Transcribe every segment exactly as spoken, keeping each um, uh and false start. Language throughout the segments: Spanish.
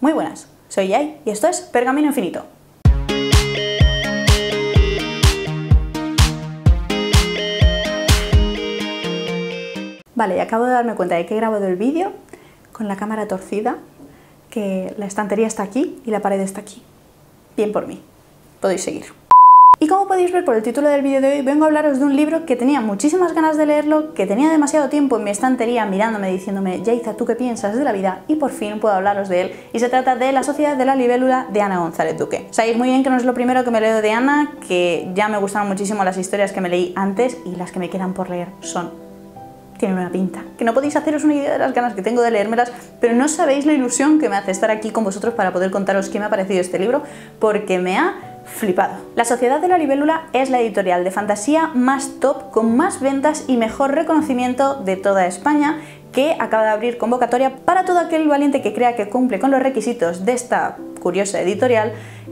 Muy buenas, soy Yai y esto es Pergamino Infinito. Vale, y acabo de darme cuenta de que he grabado el vídeo con la cámara torcida, que la estantería está aquí y la pared está aquí. Bien por mí, podéis seguir. Y como podéis ver por el título del vídeo de hoy, vengo a hablaros de un libro que tenía muchísimas ganas de leerlo, que tenía demasiado tiempo en mi estantería mirándome, diciéndome, Yaiza, ¿tú qué piensas de la vida? Y por fin puedo hablaros de él, y se trata de La Sociedad de la Libélula de Ana González Duque. Sabéis muy bien que no es lo primero que me leo de Ana, que ya me gustaron muchísimo las historias que me leí antes, y las que me quedan por leer son... tienen una pinta, que no podéis haceros una idea de las ganas que tengo de leérmelas, pero no sabéis la ilusión que me hace estar aquí con vosotros para poder contaros qué me ha parecido este libro, porque me ha flipado. La Sociedad de la Libélula es la editorial de fantasía más top, con más ventas y mejor reconocimiento de toda España, que acaba de abrir convocatoria para todo aquel valiente que crea que cumple con los requisitos de esta curiosa editorial,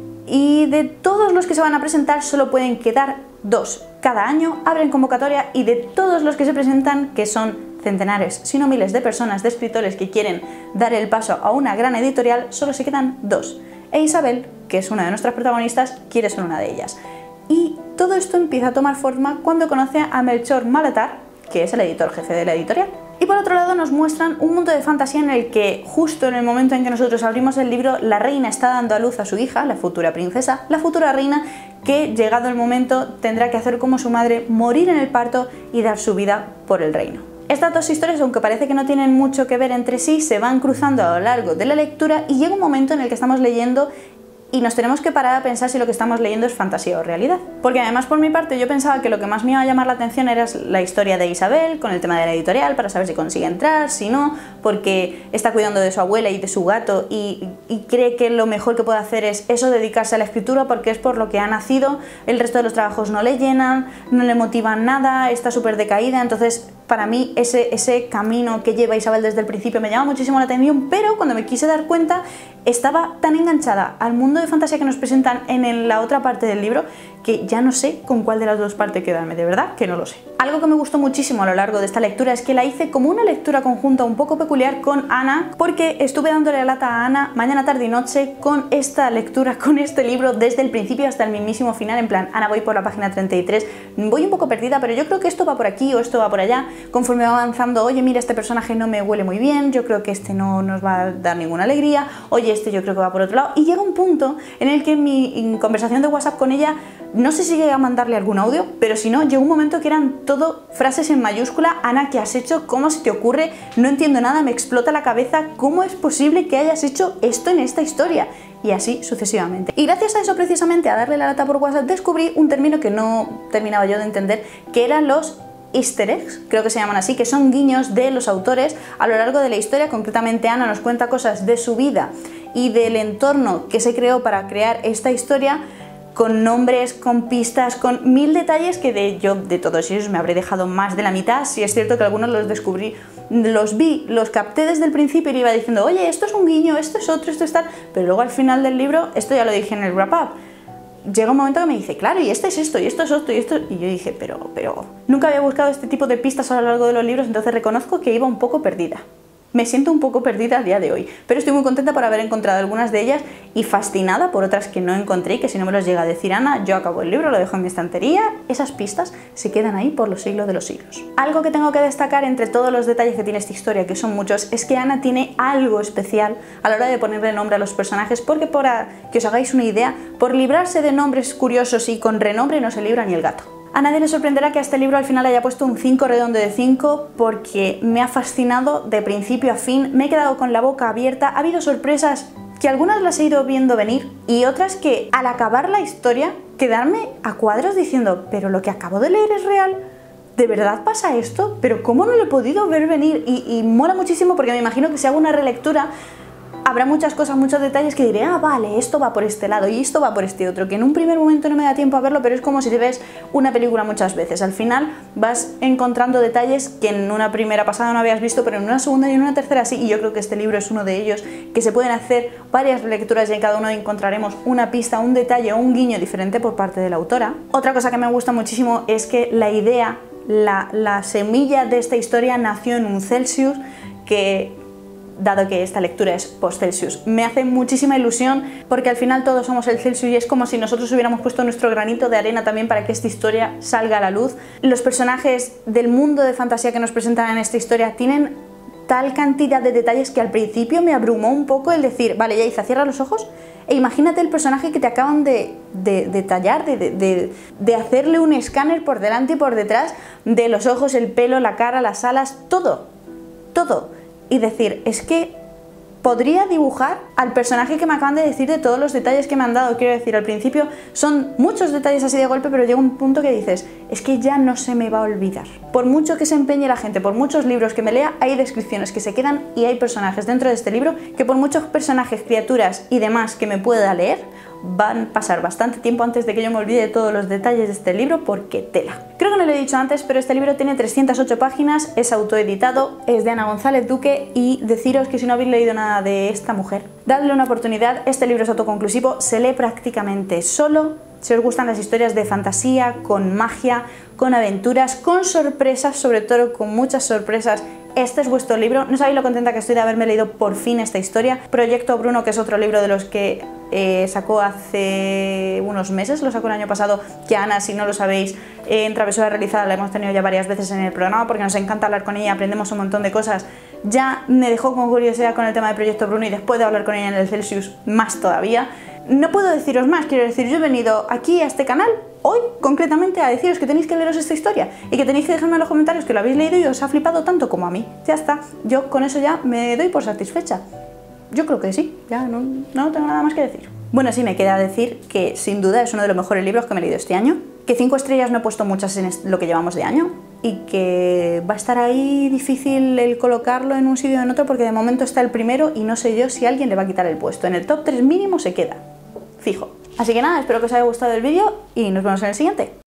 y de todos los que se van a presentar solo pueden quedar dos. Cada año abren convocatoria y de todos los que se presentan, que son centenares, si no miles de personas, de escritores que quieren dar el paso a una gran editorial, solo se quedan dos. E Isabel, que es una de nuestras protagonistas, quiere ser una de ellas. Y todo esto empieza a tomar forma cuando conoce a Melchor Malatar, que es el editor jefe de la editorial. Y por otro lado nos muestran un mundo de fantasía en el que, justo en el momento en que nosotros abrimos el libro, la reina está dando a luz a su hija, la futura princesa, la futura reina, que llegado el momento tendrá que hacer como su madre, morir en el parto y dar su vida por el reino. Estas dos historias, aunque parece que no tienen mucho que ver entre sí, se van cruzando a lo largo de la lectura y llega un momento en el que estamos leyendo y nos tenemos que parar a pensar si lo que estamos leyendo es fantasía o realidad. Porque además, por mi parte, yo pensaba que lo que más me iba a llamar la atención era la historia de Isabel, con el tema de la editorial, para saber si consigue entrar, si no, porque está cuidando de su abuela y de su gato y, y cree que lo mejor que puede hacer es eso, dedicarse a la escritura, porque es por lo que ha nacido, el resto de los trabajos no le llenan, no le motivan nada, está súper decaída, entonces... Para mí ese, ese camino que lleva Isabel desde el principio me llama muchísimo la atención, pero cuando me quise dar cuenta estaba tan enganchada al mundo de fantasía que nos presentan en la otra parte del libro que ya no sé con cuál de las dos partes quedarme, de verdad que no lo sé. Algo que me gustó muchísimo a lo largo de esta lectura es que la hice como una lectura conjunta un poco peculiar con Ana, porque estuve dándole lata a Ana mañana, tarde y noche con esta lectura, con este libro, desde el principio hasta el mismísimo final, en plan, Ana, voy por la página treinta y tres, voy un poco perdida, pero yo creo que esto va por aquí o esto va por allá. Conforme va avanzando, oye, mira, este personaje no me huele muy bien, yo creo que este no nos va a dar ninguna alegría, oye, este yo creo que va por otro lado, y llega un punto en el que en mi conversación de WhatsApp con ella, no sé si llegué a mandarle algún audio, pero si no, llegó un momento que eran todo frases en mayúscula, Ana, ¿qué has hecho? ¿Cómo se te ocurre? No entiendo nada, me explota la cabeza, ¿cómo es posible que hayas hecho esto en esta historia? Y así sucesivamente. Y gracias a eso, precisamente, a darle la lata por WhatsApp, descubrí un término que no terminaba yo de entender, que eran los easter eggs, creo que se llaman así, que son guiños de los autores a lo largo de la historia. Concretamente Ana nos cuenta cosas de su vida y del entorno que se creó para crear esta historia, con nombres, con pistas, con mil detalles que de yo de todos ellos me habré dejado más de la mitad. Si es cierto que algunos los descubrí, los vi, los capté desde el principio y iba diciendo, oye, esto es un guiño, esto es otro, esto es tal, pero luego al final del libro, esto ya lo dije en el wrap-up, llega un momento que me dice, claro, y este es esto, y esto es otro, y esto... Y yo dije, pero, pero... Nunca había buscado este tipo de pistas a lo largo de los libros, entonces reconozco que iba un poco perdida. Me siento un poco perdida a día de hoy, pero estoy muy contenta por haber encontrado algunas de ellas y fascinada por otras que no encontré y que si no me los llega a decir Ana, yo acabo el libro, lo dejo en mi estantería, esas pistas se quedan ahí por los siglos de los siglos. Algo que tengo que destacar entre todos los detalles que tiene esta historia, que son muchos, es que Ana tiene algo especial a la hora de ponerle nombre a los personajes, porque para que os hagáis una idea, por librarse de nombres curiosos y con renombre no se libra ni el gato. A nadie le sorprenderá que a este libro al final haya puesto un cinco redondo de cinco, porque me ha fascinado de principio a fin, me he quedado con la boca abierta, ha habido sorpresas que algunas las he ido viendo venir y otras que al acabar la historia quedarme a cuadros diciendo, pero lo que acabo de leer es real, ¿de verdad pasa esto? ¿Pero cómo no lo he podido ver venir? Y, y mola muchísimo porque me imagino que si hago una relectura habrá muchas cosas, muchos detalles que diré, ah, vale, esto va por este lado y esto va por este otro, que en un primer momento no me da tiempo a verlo, pero es como si te ves una película muchas veces. Al final vas encontrando detalles que en una primera pasada no habías visto, pero en una segunda y en una tercera sí, y yo creo que este libro es uno de ellos, que se pueden hacer varias lecturas y en cada uno encontraremos una pista, un detalle o un guiño diferente por parte de la autora. Otra cosa que me gusta muchísimo es que la idea, la, la semilla de esta historia nació en un Celsius, que dado que esta lectura es post-Celsius. Me hace muchísima ilusión porque al final todos somos el Celsius y es como si nosotros hubiéramos puesto nuestro granito de arena también para que esta historia salga a la luz. Los personajes del mundo de fantasía que nos presentan en esta historia tienen tal cantidad de detalles que al principio me abrumó un poco el decir, vale, Yaiza, cierra los ojos e imagínate el personaje que te acaban de, de, de tallar, de, de, de hacerle un escáner por delante y por detrás de los ojos, el pelo, la cara, las alas, todo, todo. Y decir, es que podría dibujar al personaje que me acaban de decir de todos los detalles que me han dado. Quiero decir, al principio son muchos detalles así de golpe, pero llega un punto que dices, es que ya no se me va a olvidar. Por mucho que se empeñe la gente, por muchos libros que me lea, hay descripciones que se quedan y hay personajes dentro de este libro que por muchos personajes, criaturas y demás que me pueda leer, van a pasar bastante tiempo antes de que yo me olvide de todos los detalles de este libro porque tela. Creo que no lo he dicho antes, pero este libro tiene trescientas ocho páginas, es autoeditado, es de Ana González Duque y deciros que si no habéis leído nada de esta mujer, dadle una oportunidad. Este libro es autoconclusivo, se lee prácticamente solo. Si os gustan las historias de fantasía, con magia, con aventuras, con sorpresas, sobre todo con muchas sorpresas, este es vuestro libro. No sabéis lo contenta que estoy de haberme leído por fin esta historia. Proyecto Bruno, que es otro libro de los que eh, sacó hace unos meses, lo sacó el año pasado, que Ana, si no lo sabéis, eh, en Travesura Realizada la hemos tenido ya varias veces en el programa porque nos encanta hablar con ella, aprendemos un montón de cosas. Ya me dejó con curiosidad con el tema de Proyecto Bruno y después de hablar con ella en el Celsius, más todavía. No puedo deciros más, quiero decir, yo he venido aquí a este canal hoy concretamente a deciros que tenéis que leeros esta historia y que tenéis que dejarme en los comentarios que lo habéis leído y os ha flipado tanto como a mí. Ya está, yo con eso ya me doy por satisfecha. Yo creo que sí, ya no, no tengo nada más que decir. Bueno, sí, me queda decir que sin duda es uno de los mejores libros que me he leído este año, que cinco estrellas no he puesto muchas en lo que llevamos de año y que va a estar ahí difícil el colocarlo en un sitio o en otro porque de momento está el primero y no sé yo si alguien le va a quitar el puesto. En el top tres mínimo se queda, fijo. Así que nada, espero que os haya gustado el vídeo y nos vemos en el siguiente.